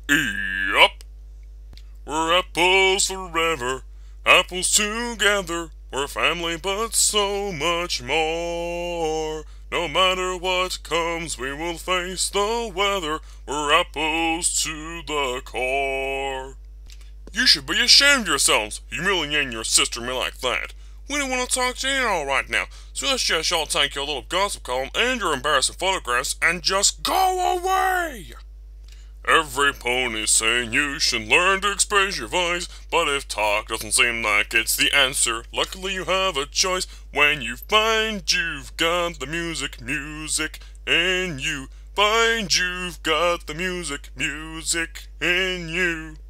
Yup. We're apples forever, apples together. We're family, but so much more. No matter what comes, we will face the weather. We're apples to the core. You should be ashamed of yourselves, humiliating your sister me like that. We don't want to talk to you all right now, so let's just all take your little gossip column and your embarrassing photographs and just go away! Every pony's saying you should learn to express your voice, but if talk doesn't seem like it's the answer, luckily you have a choice. When you find you've got the music in you. Find you've got the music in you.